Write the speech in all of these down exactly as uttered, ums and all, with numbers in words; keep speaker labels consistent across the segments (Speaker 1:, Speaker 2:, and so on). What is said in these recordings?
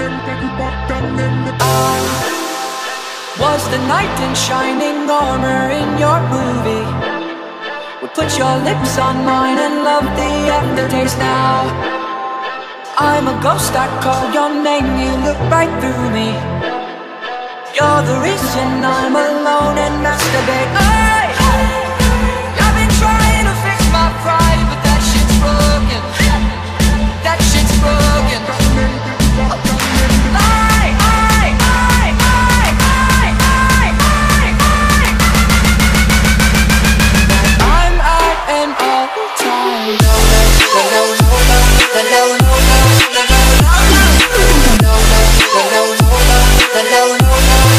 Speaker 1: Was the knight in shining armor in your movie? Would put your lips on mine and love the aftertaste now. I'm a ghost, I call your name, you look right through me. You're the reason I'm alone and masturbate. Hey, I've been trying to fix my pride, but that shit's broken. That shit's broken. I, I, I, I, I, I, I, I. I'm at an all-time low, low, low, low, low, low, low, low, low, low, low, low, low, low, low.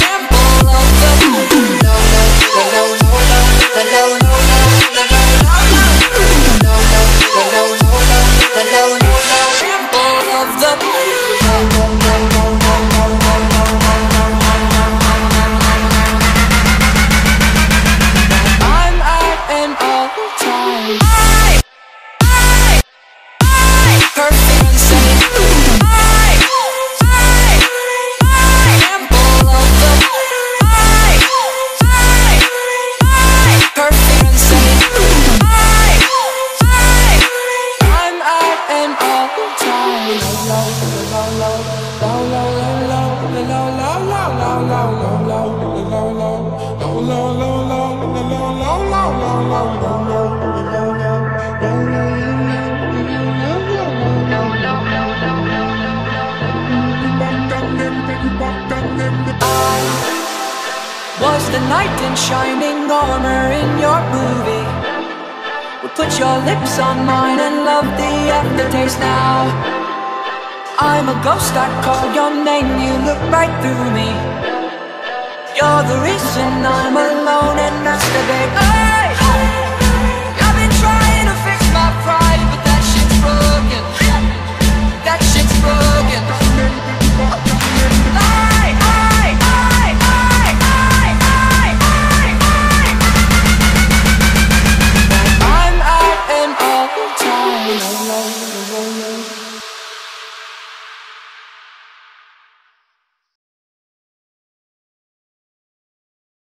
Speaker 1: Was the knight in shining armor in your movie? Would put your lips on mine and love the aftertaste now. I'm a ghost, I call your name, you look right through me. You're the reason I'm alone and masturbate.